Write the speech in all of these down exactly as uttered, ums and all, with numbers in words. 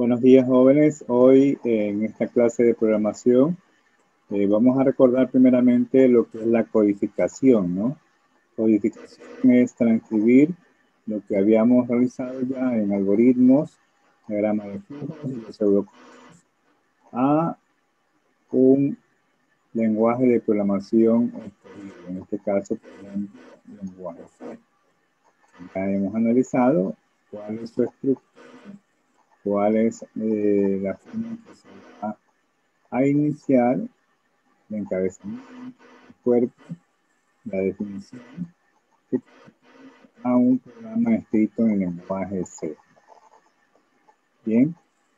Buenos días, jóvenes. Hoy eh, en esta clase de programación eh, vamos a recordar primeramente lo que es la codificación, ¿no? Codificación es transcribir lo que habíamos realizado ya en algoritmos, diagrama de flujos y los pseudocódigos a un lenguaje de programación escogido. En este caso, por ejemplo, lenguaje C. Ya hemos analizado cuál es su estructura, cuál es eh, la forma en que se va a iniciar el encabezamiento, el cuerpo, la definición, que a un programa escrito en lenguaje C. Bien,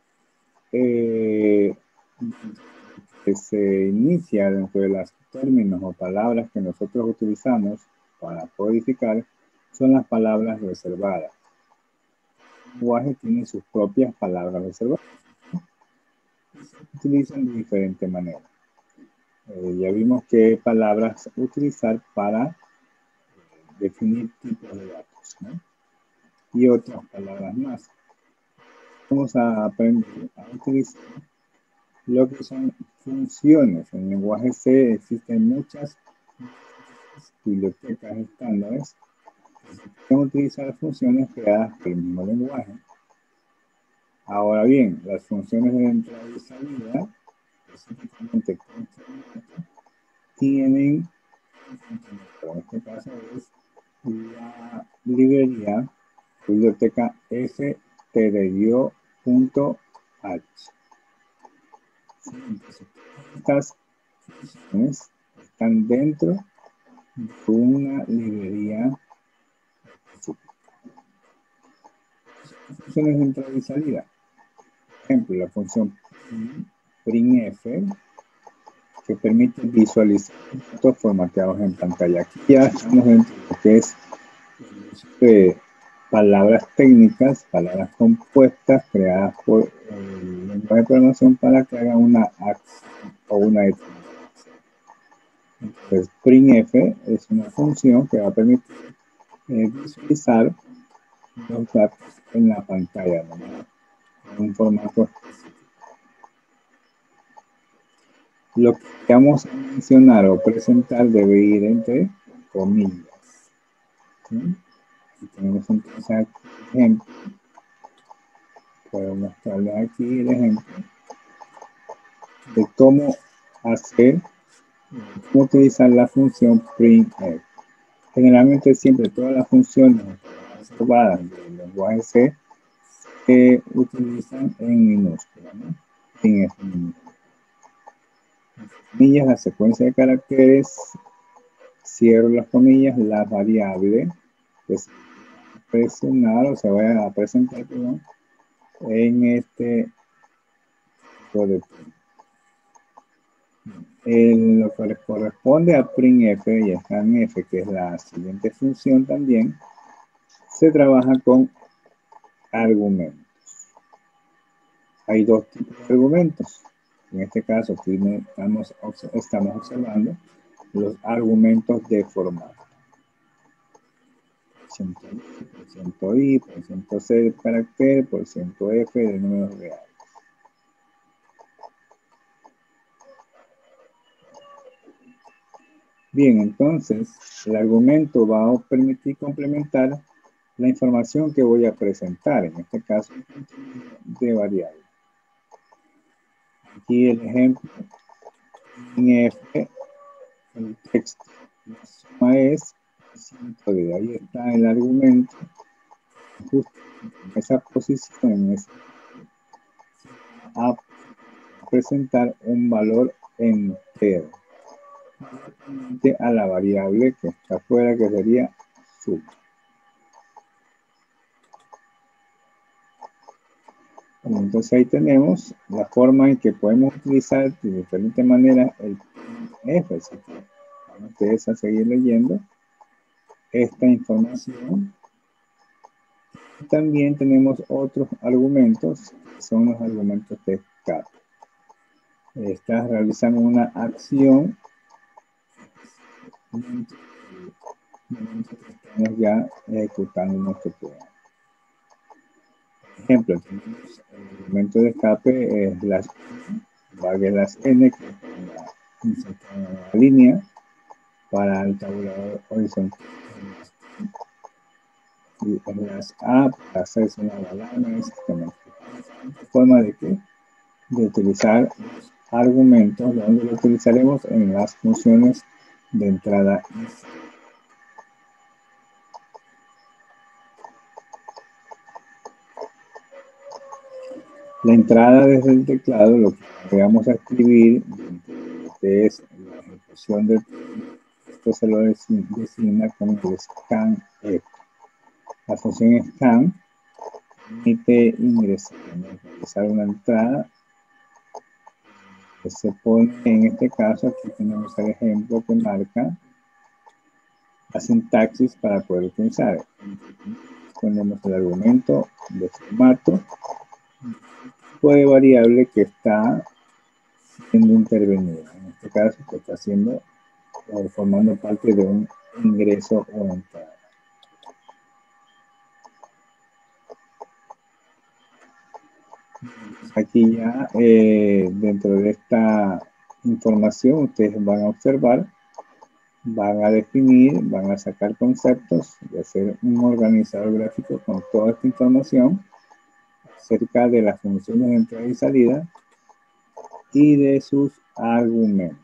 eh, que se inicia dentro de los términos o palabras que nosotros utilizamos para codificar son las palabras reservadas. El lenguaje tiene sus propias palabras reservadas y se utilizan de diferente manera. Eh, ya vimos qué palabras utilizar para definir tipos de datos, ¿no? Y otras palabras más. Vamos a aprender a utilizar lo que son funciones. En lenguaje C existen muchas bibliotecas estándares que se pueden utilizar funciones creadas por el mismo lenguaje. Ahora bien, las funciones de entrada y salida, específicamente con formato, tienen, en este caso es la librería biblioteca stdio punto h. Estas funciones están dentro de una librería específica. Funciones de entrada y salida. Por ejemplo, la función printf, que permite visualizar datos formateados en pantalla. Aquí ya estamos dentro de lo que es el uso de palabras técnicas, palabras compuestas creadas por el lenguaje de programación para que haga una acción o una determinación. Entonces, printf es una función que va a permitir eh, visualizar los datos en la pantalla, ¿no? En un formato específico. Lo que vamos a mencionar o presentar debe ir entre comillas. ¿Sí? Si tenemos entonces aquí el ejemplo, puedo mostrarles aquí el ejemplo de cómo hacer, cómo utilizar la función printf. Generalmente siempre todas las funciones reservadas del lenguaje C se utilizan en minúscula, ¿no? Sin F minúscula. Comillas, la secuencia de caracteres, cierro las comillas, la variable que se va a presionar o se va a presentar, perdón, en este tipo de print. En lo que corresponde a printf y a scanf, que es la siguiente función también, se trabaja con argumentos. Hay dos tipos de argumentos. En este caso, aquí estamos, estamos observando los argumentos de formato. Por ciento I, por ciento I, por ciento C del carácter, por ciento F de números reales. Bien, entonces, el argumento va a permitir complementar la información que voy a presentar, en este caso, de variable. Aquí el ejemplo, en F, el texto, la suma es ciento de, ahí está el argumento, justo en esa posición, en esa, a presentar un valor entero a la variable que está afuera, que sería suma. Entonces ahí tenemos la forma en que podemos utilizar de diferentes maneras el F. Así que van ustedes a seguir leyendo esta información. También tenemos otros argumentos, que son los argumentos de escape. Estás realizando una acción mientras que estamos ya ejecutando nuestro programa. Ejemplo, tenemos el elemento de escape es las valga las n, que es la línea para el tabulador horizontal. Y en las A para hacerse una balana, sistema. Forma de que de utilizar argumentos, donde lo utilizaremos en las funciones de entrada. La entrada desde el teclado, lo que vamos a escribir es la ejecución de esto, se lo designa como el scan. La función scan permite ingresar, ingresar una entrada que se pone, en este caso, aquí tenemos el ejemplo que marca la sintaxis para poder utilizar. Ponemos el argumento de formato, de variable que está siendo intervenida. En este caso, que está siendo o formando parte de un ingreso o entrada. Aquí ya eh, dentro de esta información ustedes van a observar, van a definir, van a sacar conceptos y hacer un organizador gráfico con toda esta información acerca de las funciones de entrada y salida y de sus argumentos.